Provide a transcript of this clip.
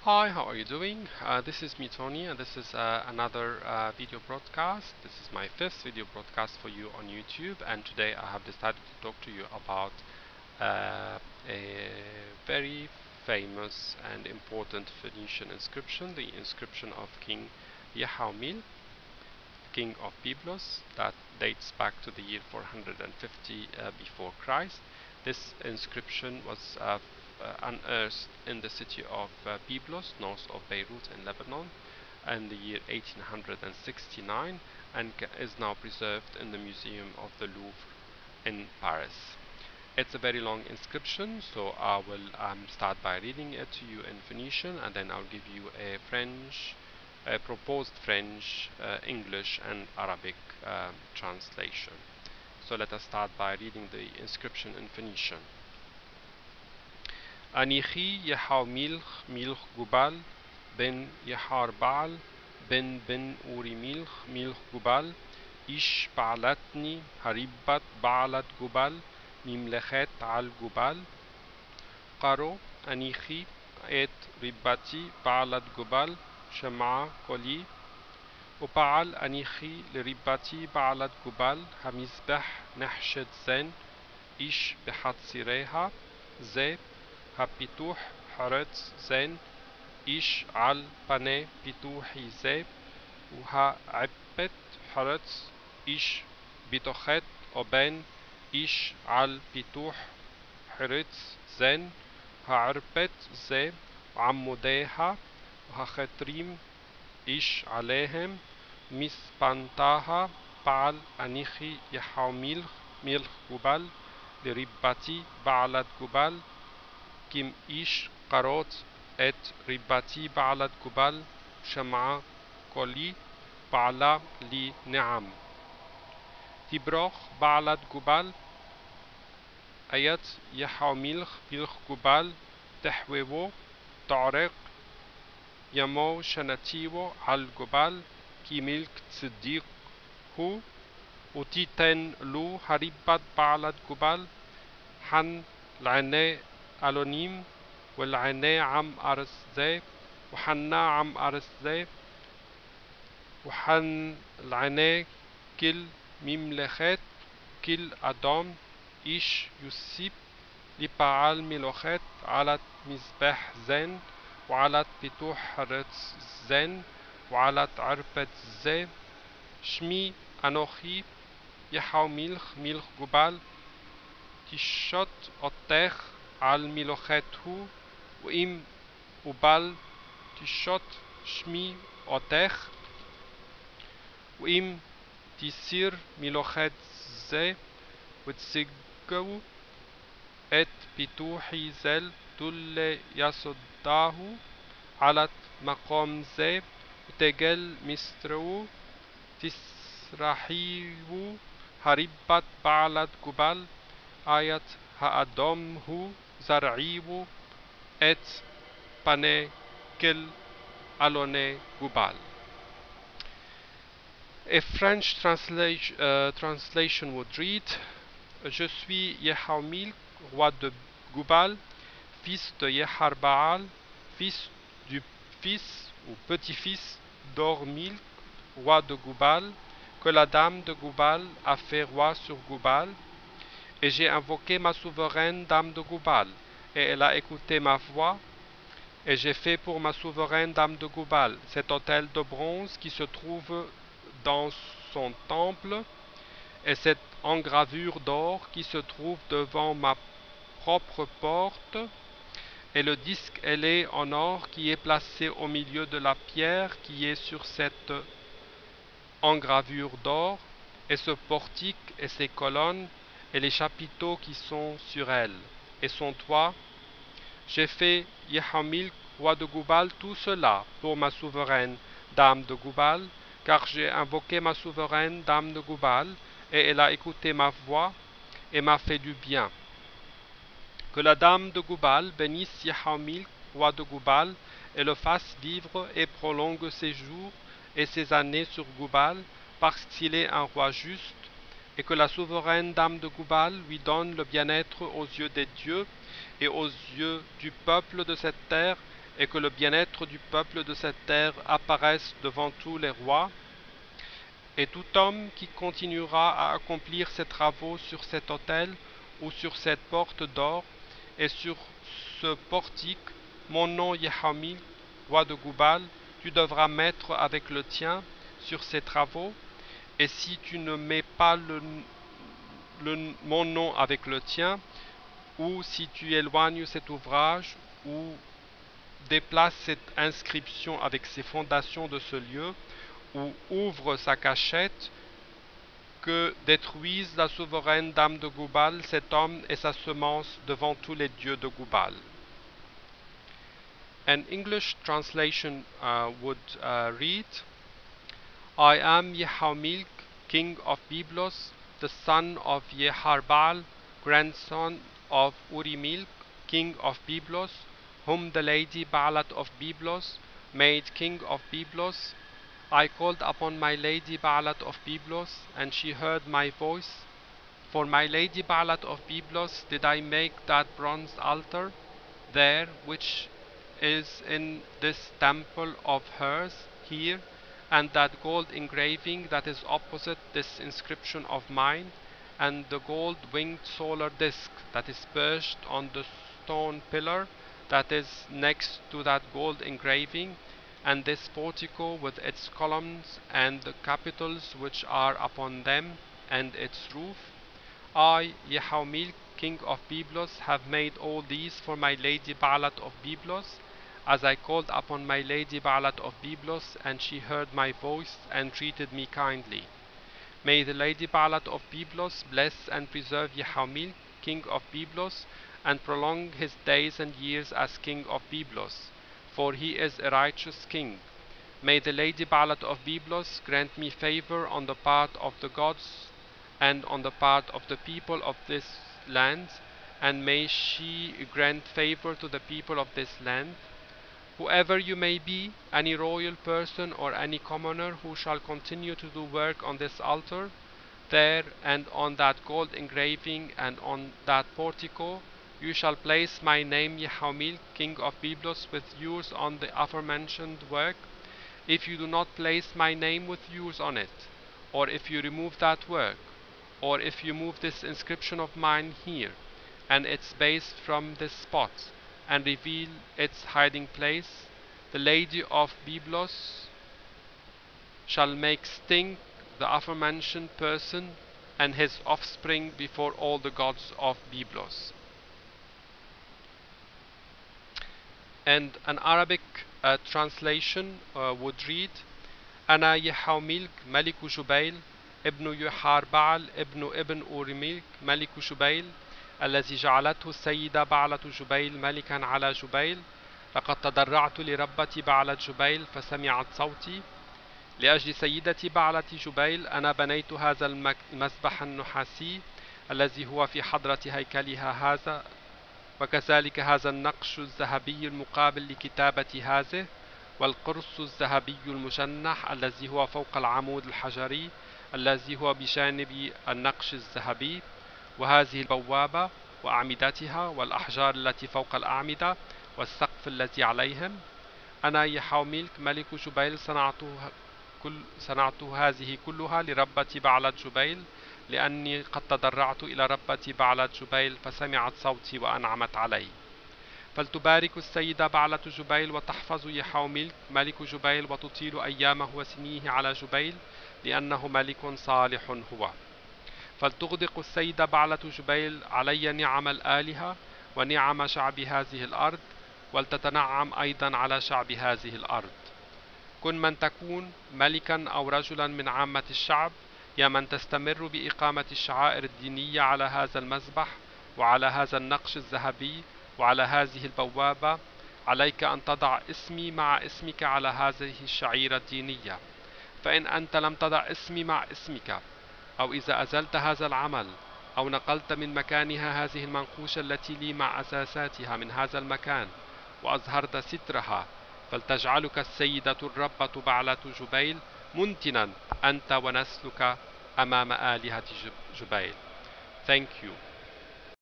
Hi, how are you doing? This is me, Tony, and this is another video broadcast. This is my fifth video broadcast for you on YouTube, and today I have decided to talk to you about a very famous and important Phoenician inscription, the inscription of King Yahaumil, king of Byblos, that dates back to the year 450 before Christ. This inscription was unearthed in the city of Byblos, north of Beirut in Lebanon, in the year 1869, and is now preserved in the Museum of the Louvre in Paris. It's a very long inscription, so I will start by reading it to you in Phoenician, and then I'll give you a proposed French, English, and Arabic translation. So let us start by reading the inscription in Phoenician. أنيخي يحاو ميلخ جبال بن يحار بعل بن أوري ميلخ جبال إيش بعلتني هريبت بعلت جبال مملخات على الجبال قارو أنيخي إت رباتي بعلت جبال شمعة كولي وبعل أنيخي لرباتي بعلت جبال همزبح نحشد زين إيش بحتصيريها زي هبيتوح حرت زين إيش عال بني بيتوحي زي وها عبت حرت إيش بتوخت أبين إيش عال بيتوح حرت زين هعربت زي وعموديها وهختريم إيش عليهم مسبنتاها بعل أنيخي يحاو ميلخ جبال لرباتي بعلت جبال كم إيش قروت ات رباتي بعلت جبال شمعة كولي بعلا لي نعم تبروخ بعلت جبال آيات يحاو ميلخ جبال تحويو تعرق يمو شنتيو على الجبال كي ملك تصديق هو وتيتن لو هريبات بعلت جبال حن العناء ألونيم والعناء عم أرسزي وحنا عم أرسزي وحن العناء كل مملخات كل أدام إيش يسيب لبعال ملوخات على مذبح زين وعلى بتوح حرت زين وعلى عربة زي شمي أنوخي يحاو ميلخ جبال تشت أطيخ على الملوخات هو وإم وبال تشت شمي أطيخ وإم تسير ملوخات زي وتسجو ات بتوحي زل دل يصداه على مقام زي وتجل مسترو تسرحيو هربت بعلت جبال آيات هأدم هو زرعيو ات بني كل ألوني جبال. A French translation would read: Je suis Yehaumil, roi de Goubal, fils de Yeharbaal, fils du fils ou petit-fils d'Ormil, roi de Goubal, que la dame de Goubal a fait roi sur Goubal, et j'ai invoqué ma souveraine dame de Goubal, et elle a écouté ma voix, et j'ai fait pour ma souveraine dame de Goubal cet autel de bronze qui se trouve dans son temple, et cette engravure d'or qui se trouve devant ma propre porte, et le disque ailé en or qui est placé au milieu de la pierre qui est sur cette engravure d'or, et ce portique et ses colonnes et les chapiteaux qui sont sur elle, et son toit. J'ai fait Yehaumil, roi de Goubal, tout cela pour ma souveraine dame de Goubal, car j'ai invoqué ma souveraine dame de Goubal, et elle a écouté ma voix et m'a fait du bien. Que la dame de Goubal bénisse Yehaumil, roi de Goubal, et le fasse vivre et prolongue ses jours et ses années sur Goubal, parce qu'il est un roi juste, et que la souveraine dame de Goubal lui donne le bien-être aux yeux des dieux et aux yeux du peuple de cette terre, et que le bien-être du peuple de cette terre apparaisse devant tous les rois. Et tout homme qui continuera à accomplir ses travaux sur cet autel ou sur cette porte d'or et sur ce portique, mon nom Yehamil, roi de Goubal, tu devras mettre avec le tien sur ces travaux, et si tu ne mets pas mon nom avec le tien, ou si tu éloignes cet ouvrage, ou déplaces cette inscription avec ses fondations de ce lieu, ou ouvre sa cachette, que détruise la souveraine dame de Goubal, cet homme et sa semence devant tous les dieux de Goubal. An English translation would read, I am Yehamilk, king of Byblos, the son of Yeharbal, grandson of Urimilk, king of Byblos, whom the lady Baalat of Byblos made king of Byblos. I called upon my lady Baalat of Byblos, and she heard my voice. For my lady Baalat of Byblos did I make that bronze altar there, which is in this temple of hers here, and that gold engraving that is opposite this inscription of mine, and the gold winged solar disk that is perched on the stone pillar that is next to that gold engraving, and this portico with its columns and the capitals which are upon them, and its roof. I, Yehamil, king of Byblos, have made all these for my lady Baalat of Byblos, as I called upon my lady Baalat of Byblos, and she heard my voice and treated me kindly. May the lady Baalat of Byblos bless and preserve Yehamil, king of Byblos, and prolong his days and years as king of Byblos, for he is a righteous king. May the lady Baalat of Byblos grant me favor on the part of the gods and on the part of the people of this land, and may she grant favor to the people of this land. Whoever you may be, any royal person or any commoner who shall continue to do work on this altar, there and on that gold engraving and on that portico, you shall place my name Yehamil, king of Byblos, with yours on the aforementioned work. If you do not place my name with yours on it, or if you remove that work, or if you move this inscription of mine here, and its base from this spot, and reveal its hiding place, the lady of Byblos shall make stink the aforementioned person and his offspring before all the gods of Byblos. And an Arabic translation would read, أنا يحوميلك ملك جبيل ابن يحاربعل ابن أوريميلك ملك جبيل الذي جعلته السيدة بعلة جبيل ملكا على جبيل. لقد تضرعت لربة بعلة جبيل فسمعت صوتي. لأجل سيدتي بعلة جبيل أنا بنيت هذا المسبح النحاسي الذي هو في حضرة هيكلها هذا، وكذلك هذا النقش الذهبي المقابل لكتابة هذه، والقرص الذهبي المجنح الذي هو فوق العمود الحجري الذي هو بجانب النقش الذهبي، وهذه البوابة وأعمدتها والأحجار التي فوق الأعمدة والسقف الذي عليهم. أنا يحوميلك ملك جبيل صنعت هذه كلها لربة بعلة جبيل، لأني قد تضرعت إلى ربة بعلة جبيل فسمعت صوتي وأنعمت علي. فلتبارك السيدة بعلة جبيل وتحفظ يحوميلك ملك جبيل وتطيل أيامه وسنيه على جبيل، لأنه ملك صالح هو. فلتغدق السيدة بعلة جبيل علي نعم الآلهة ونعم شعب هذه الأرض، ولتتنعم أيضا على شعب هذه الأرض. كن من تكون ملكا أو رجلا من عامة الشعب، يا من تستمر بإقامة الشعائر الدينية على هذا المذبح وعلى هذا النقش الذهبي وعلى هذه البوابة، عليك أن تضع اسمي مع اسمك على هذه الشعيرة الدينية. فإن أنت لم تضع اسمي مع اسمك، أو إذا أزلت هذا العمل أو نقلت من مكانها هذه المنقوشة التي لي مع أساساتها من هذا المكان وأظهرت سترها، فلتجعلك السيدة الربة بعلة جبيل منتنا أنت ونسلك أمام آلهة جبيل. Thank you.